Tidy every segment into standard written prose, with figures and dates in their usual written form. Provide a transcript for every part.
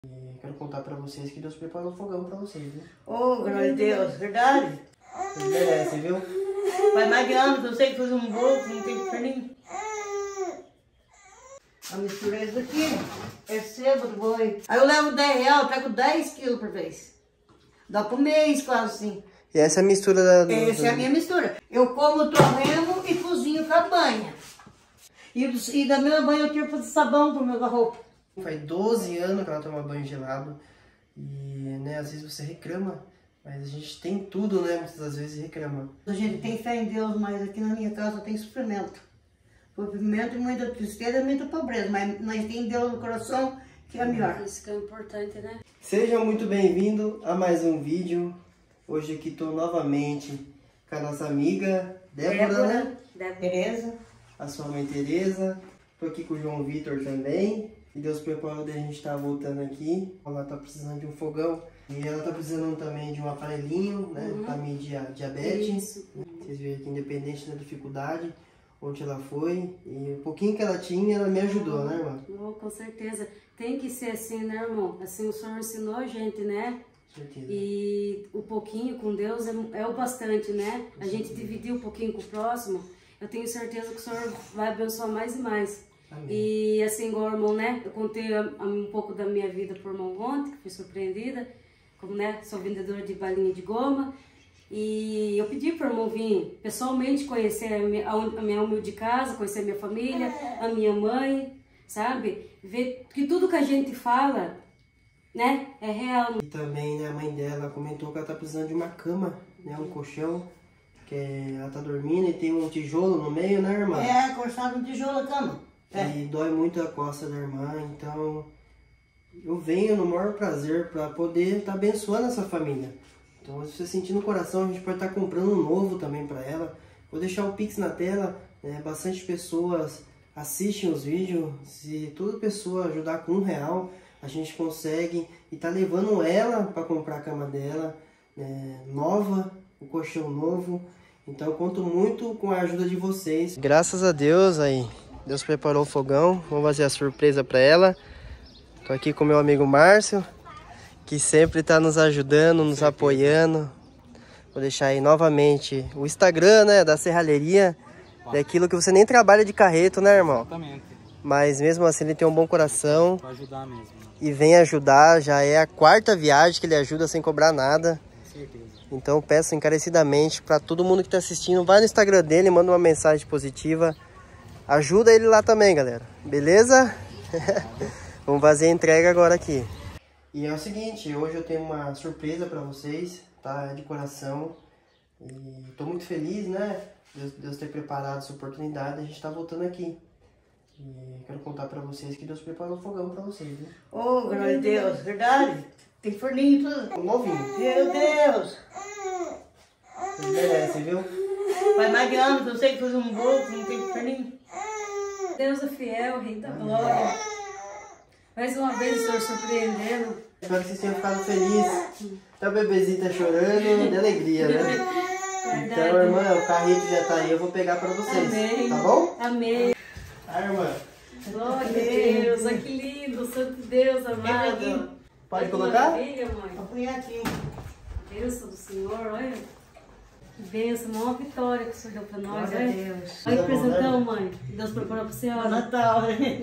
E quero contar pra vocês que Deus preparou fogão pra vocês, viu? Oh, glória a Deus, verdade? Vocês merecem, viu? Faz mais de ano que eu sei que fazer um bolo, que não tem perninho. A mistura é isso aqui, é sebo do boi. Aí eu levo 10 reais, eu pego 10 quilos por vez. Dá pro mês quase assim. E essa é a mistura da... Essa é a minha mistura. Eu como torremo e cozinho com a banha. E da minha banha eu tiro para sabão pro meu roupa. Faz 12 anos que ela toma banho gelado. E, né, às vezes você reclama, mas a gente tem tudo, né? Muitas das vezes reclama. A gente tem fé em Deus, mas aqui na minha casa tem sofrimento. Sofrimento e muita tristeza e muita pobreza, mas nós temos Deus no coração, que é melhor. Isso que é importante, né? Sejam muito bem-vindos a mais um vídeo. Hoje aqui estou novamente com a nossa amiga Débora, né? Tereza. A sua mãe Tereza. Estou aqui com o João Vitor também. E Deus preparou de a gente estar voltando aqui. Ela está precisando de um fogão. E ela está precisando também de um aparelhinho, né? Para medir a diabetes. Isso. Vocês viram que independente da dificuldade, onde ela foi, e o pouquinho que ela tinha, ela me ajudou, né, irmã? Oh, com certeza. Tem que ser assim, né, irmão? Assim o Senhor ensinou a gente, né? Com certeza. E o pouquinho com Deus é o bastante, né? A gente dividir um pouquinho com o próximo, eu tenho certeza que o Senhor vai abençoar mais e mais. Amém. E assim, igual o irmão, né? Eu contei um pouco da minha vida pro irmão ontem, que fui surpreendida. Como, né? Sou vendedora de balinha de goma. E eu pedi para o irmão vir pessoalmente conhecer a minha humilde casa, conhecer a minha família, a minha mãe, sabe? Ver que tudo que a gente fala, né, é real. E também, né, a mãe dela comentou que ela tá precisando de uma cama, né, um colchão, que ela tá dormindo e tem um tijolo no meio, né, irmã? É, cortado no tijolo a cama. E dói muito a costa da irmã, então eu venho no maior prazer para poder estar abençoando essa família. Então, se você sentir no coração, a gente pode estar comprando um novo também para ela. Vou deixar o Pix na tela, né? Bastante pessoas assistem os vídeos. Se toda pessoa ajudar com R$1, a gente consegue e tá levando ela para comprar a cama dela, né, nova, o colchão novo. Então, eu conto muito com a ajuda de vocês. Graças a Deus aí, Deus preparou o fogão. Vamos fazer a surpresa para ela. Tô aqui com meu amigo Márcio, que sempre está nos ajudando, nos apoiando. Vou deixar aí novamente o Instagram, né, da serralheria, daquilo que você nem trabalha de carreto, né, irmão? Exatamente. Mas mesmo assim ele tem um bom coração. Pra ajudar mesmo. E vem ajudar, já é a 4ª viagem que ele ajuda sem cobrar nada. Com certeza. Então eu peço encarecidamente para todo mundo que está assistindo, vai no Instagram dele, manda uma mensagem positiva. Ajuda ele lá também, galera. Beleza? Vamos fazer a entrega agora aqui. E é o seguinte, hoje eu tenho uma surpresa pra vocês, tá? De coração. E tô muito feliz, né? Deus ter preparado essa oportunidade, a gente tá voltando aqui. E quero contar pra vocês que Deus preparou um fogão pra vocês, viu? Oh, glória a Deus, verdade? Tem forninho e tudo. Um novinho. Meu Deus! Vocês merecem, viu? Faz mais de ano que eu sei que fazer um bolo, que não tem perninho. Deus é fiel, Rei da Glória. Mais uma vez o Senhor surpreendendo. Espero que vocês tenham ficado felizes. Até o bebezinho tá chorando de alegria, né? Então, irmã, o carrito já tá aí, eu vou pegar pra vocês. Amém. Tá bom? Amém. Ah, irmã, Glória a Deus, olha que lindo, Santo Deus amado. pode Olha que colocar? maravilha, mãe. Apunhadinho. Bênção do Senhor, olha. Que bênção, uma vitória que o Senhor deu pra nós, Glória a olha. Deus. Olha que presentão, mãe. Que Deus preparou pra senhora. Natal, né?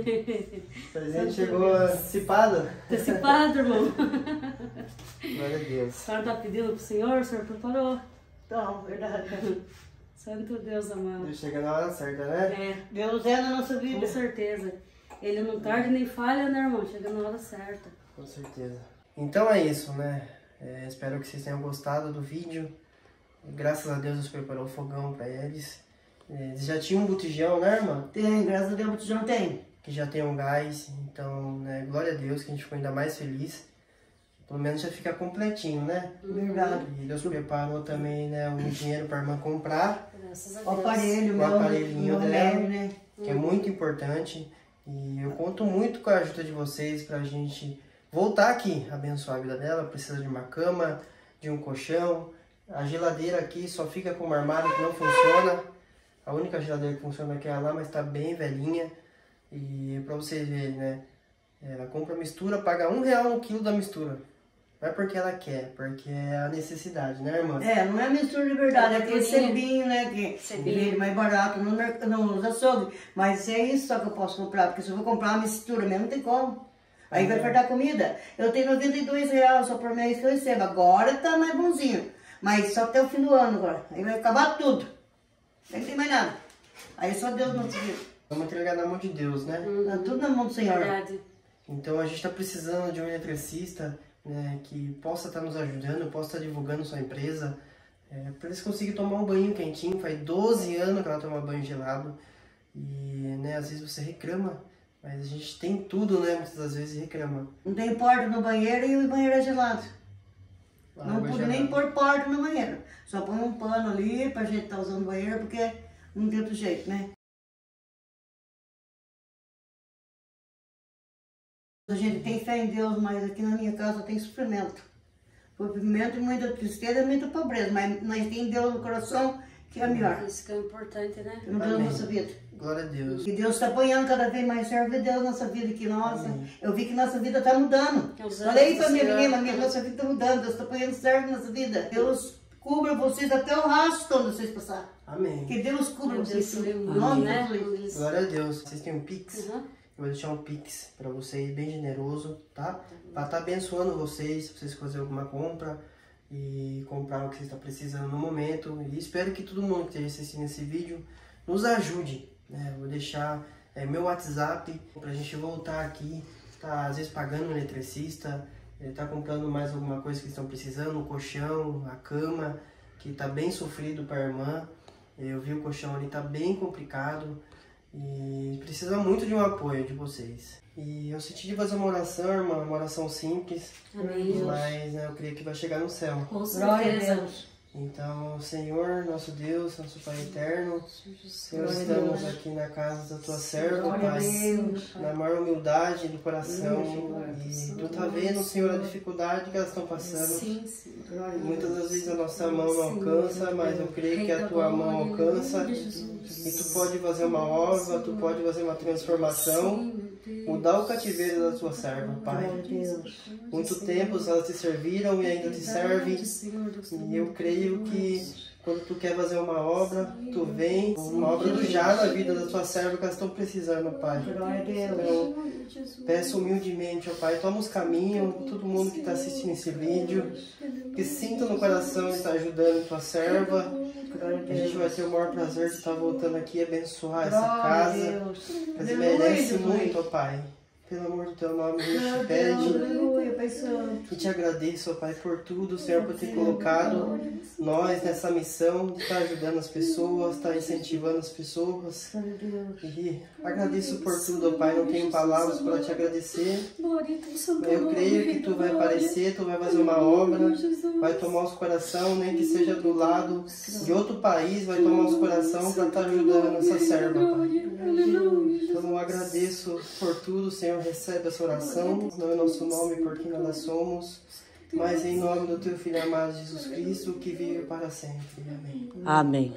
O presente chegou antecipado. Antecipado, irmão. Glória a Deus. A senhora tá pedindo pro Senhor, o Senhor preparou. Então, verdade. Santo Deus amado. Deus chega na hora certa, né? É, Deus é na nossa com vida. certeza. Ele não tarda nem falha, né, irmão? Chega na hora certa. Com certeza. Então é isso, né? Espero que vocês tenham gostado do vídeo. Graças a Deus, Deus preparou o fogão pra eles. Eles já tinham um botijão, né, irmã? Tem, graças a Deus, o botijão tem. Que já tem um gás. Então, né, glória a Deus, que a gente ficou ainda mais feliz. Pelo menos já fica completinho, né? Verdade. E Deus preparou também, né, um dinheiro pra irmã comprar. Graças a O Deus. aparelho, O meu, aparelhinho meu dela. remédio, né? Que é muito importante. E eu conto muito com a ajuda de vocês pra gente voltar aqui, abençoar a vida dela. Precisa de uma cama, de um colchão. A geladeira aqui só fica com um armário que não funciona. A única geladeira que funciona aqui é lá, mas tá bem velhinha. E pra vocês verem, né? Ela compra a mistura, paga R$1 no quilo da mistura. Não é porque ela quer, porque é a necessidade, né, irmã? Não é mistura de verdade, é aquele sebinho, né, que vende mais barato nos açougues. Mas é isso só que eu posso comprar, porque se eu vou comprar uma mistura mesmo, não tem como. Aí vai faltar comida. Eu tenho R$92 só por mês que eu recebo. Agora tá mais bonzinho, mas só até o fim do ano agora. Aí vai acabar tudo. Nem tem mais nada. Aí só Deus não se vira. Vamos entregar na mão de Deus, né? Tá tudo na mão do Senhor. Verdade. Então a gente está precisando de um eletricista, né, que possa estar nos ajudando, possa estar divulgando sua empresa, para eles conseguirem tomar um banho quentinho. Faz 12 anos que ela toma banho gelado e, né, às vezes você reclama, mas a gente tem tudo, né, muitas das vezes reclama. Não tem porta no banheiro e o banheiro é gelado. Não pude nem pôr porta no banheiro. Só põe um pano ali pra gente estar usando o banheiro, porque não tem outro jeito, né? A gente tem fé em Deus, mas aqui na minha casa tem sofrimento. Sofrimento e muita tristeza e muita pobreza, mas nós temos Deus no coração, que é melhor. Isso que é importante, né? No Deus na nossa vida. Glória a Deus. E Deus está apanhando cada vez mais, serve Deus na nossa vida, que nossa, eu vi que nossa vida está mudando. Falei para minha menina, nossa vida está mudando, Deus está apanhando, serve na nossa vida. Deus cubra vocês até o rastro quando vocês passarem. Amém. Que Deus cubra vocês. Né? Glória a Deus. Vocês têm um Pix? Eu vou deixar um Pix para vocês, bem generoso, tá? Para estar abençoando vocês, se vocês fazerem alguma compra e comprar o que vocês estão precisando no momento. E espero que todo mundo que esteja assistindo esse vídeo nos ajude, né? Eu vou deixar meu WhatsApp para a gente voltar aqui, tá às vezes pagando um eletricista, tá comprando mais alguma coisa que estão precisando, um colchão, a cama, que tá bem sofrido para a irmã. Eu vi o colchão ali, tá bem complicado. E precisa muito de um apoio de vocês. E eu senti de fazer uma oração, irmã, uma oração simples. Amém. Mas né, eu creio que vai chegar no céu. Com Glória a certeza. Deus. Então, Senhor, nosso Deus, nosso Pai eterno, Senhor, estamos aqui na casa da tua serva, Pai, na maior humildade do coração. E tu tá vendo, Senhor, a dificuldade que elas estão passando. Sim, sim. Muitas das vezes a nossa mão não alcança, mas eu creio que a tua mão alcança. E tu pode fazer uma obra, tu pode fazer uma transformação, mudar o cativeiro da tua serva, Pai. Muito tempo elas te serviram e ainda te servem. E eu creio que quando tu quer fazer uma obra, tu vem, uma obra do já na vida da tua serva que elas estão precisando, Pai. Então, peço humildemente, ó Pai, toma os caminhos, todo mundo que está assistindo esse vídeo, que sinta no coração de estar ajudando a tua serva. A gente vai ter o maior prazer de estar voltando aqui e abençoar essa casa. Mas merece muito, ó Pai. Pelo amor do teu nome, a gente te pede e te agradeço, ó Pai, por tudo, Senhor, por ter colocado nós nessa missão de estar ajudando as pessoas, estar incentivando as pessoas. E agradeço por tudo, ó Pai, não tenho palavras para te agradecer. Eu creio que tu vai aparecer, tu vai fazer uma obra, vai tomar os coração, nem que seja do lado de outro país, vai tomar os coração para estar ajudando essa serva, Pai. Então eu agradeço por tudo, Senhor, recebe essa oração, não é nosso nome porque nós somos, mas em nome do teu Filho amado Jesus Cristo, que vive para sempre. Amém. Amém.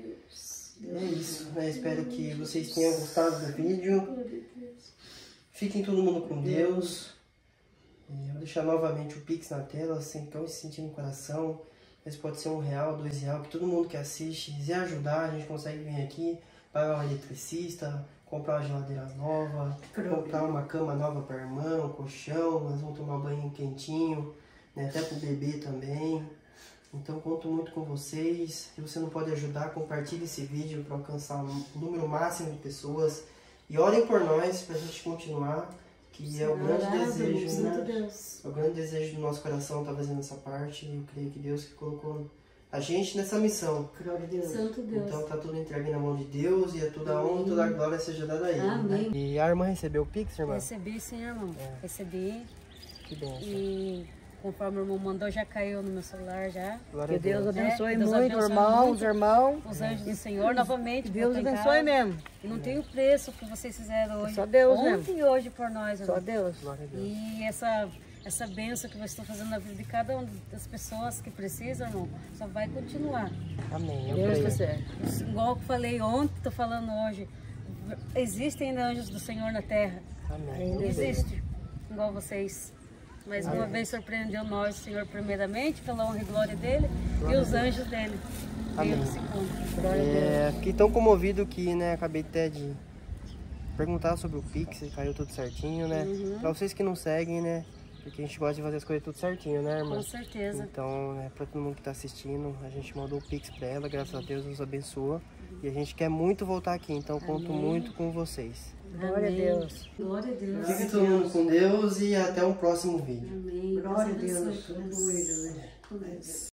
É isso, né? Espero que vocês tenham gostado do vídeo. Fiquem todo mundo com Deus. Eu vou deixar novamente o Pix na tela, assim, então se sentir no coração. Mas pode ser R$1, R$2, que todo mundo que assiste quiser ajudar, a gente consegue vir aqui, pagar um eletricista, comprar uma geladeira nova, comprar uma cama nova para a irmã, um colchão, nós vamos tomar banho quentinho, né, até para o bebê também. Então conto muito com vocês. Se você não pode ajudar, compartilhe esse vídeo para alcançar um número máximo de pessoas. E orem por nós para a gente continuar, que é o grande desejo, né? É o grande desejo do nosso coração estar fazendo essa parte. Eu creio que Deus que colocou a gente nessa missão. Santo Deus. Então tá tudo entregue na mão de Deus e toda a honra, toda a glória seja dada a Ele. Amém. Né? E a irmã recebeu o Pix, irmã? Recebi, sim, irmão. Recebi. Que bênção. E conforme o irmão mandou, já caiu no meu celular já. Glória Que a Deus abençoe Deus muito, abençoe irmão, muito. os irmãos. Os anjos do Senhor, novamente. Deus voltou em abençoe casa. mesmo. E não tem o preço que vocês fizeram hoje. Só Deus ontem mesmo. e hoje por nós, irmão. Só Deus. Glória a Deus. E essa bênção que vocês estão fazendo na vida de cada uma das pessoas que precisam, irmão, só vai continuar. Amém. Eu Deus creio. tá certo. Igual eu falei ontem, estou falando hoje, existem ainda anjos do Senhor na terra. Amém. Eu Existe. igual vocês. Mais uma vez surpreendeu nós, Senhor, primeiramente, pela honra e glória dele e os anjos dele. Amém. Fiquei tão comovido que, né, acabei até de perguntar sobre o Pix, caiu tudo certinho, né? Pra vocês que não seguem, né? Porque a gente gosta de fazer as coisas tudo certinho, né, irmã? Com certeza. Então, né, pra todo mundo que tá assistindo, a gente mandou o Pix pra ela, graças a Deus nos abençoa. E a gente quer muito voltar aqui, então conto muito com vocês. Glória a Deus. Glória a Deus. Fique todo mundo com Deus e até o próximo vídeo. Amém. Glória a Deus Deus. abençoe. Tudo.